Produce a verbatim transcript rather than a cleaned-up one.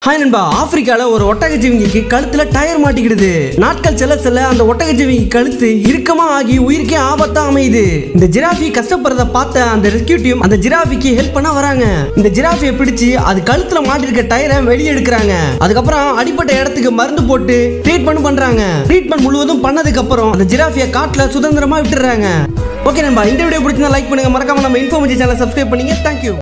Hi நண்பா, ஆப்பிரிக்கால ஒரு ஒட்டகச்சிவிங்கிக்கு கழுத்துல டயர் மாட்டிக்கிடுது. நாட்கள் செல்ல செல்ல அந்த ஒட்டகச்சிவிங்கி கழுத்து இறுக்கமா ஆகி உயிருக்கே ஆபத்தா அமையுது. இந்த ஜிராஃபி கஷ்டப்படுறத பார்த்த அந்த ரெஸ்கியூ டீம் அந்த ஜிராஃபிக்கு ஹெல்ப் பண்ண வராங்க. இந்த ஜிராஃபியை பிடிச்சு அது கழுத்துல மாட்டிருக்க டயரை வெளியே எடுக்கிறாங்க. அதுக்கப்புறம் அடிப்பட்ட இடத்துக்கு மருந்து போட்டு ட்ரீட்மெண்ட் பண்றாங்க. ட்ரீட்மெண்ட் முழுவதும் பண்ணதுக்கு அப்புறம் அந்த ஜிராஃபியை காட்டுல சுதந்திரமா விட்டுறாங்க. ஓகே நண்பா, இந்த வீடியோ பிடிச்சிருந்தா லைக் பண்ணுங்க, மறக்காம நம்ம இன்ஃபோமேஜி சேனலை சப்ஸ்கிரைப் பண்ணீங்க. தேங்க்யூ.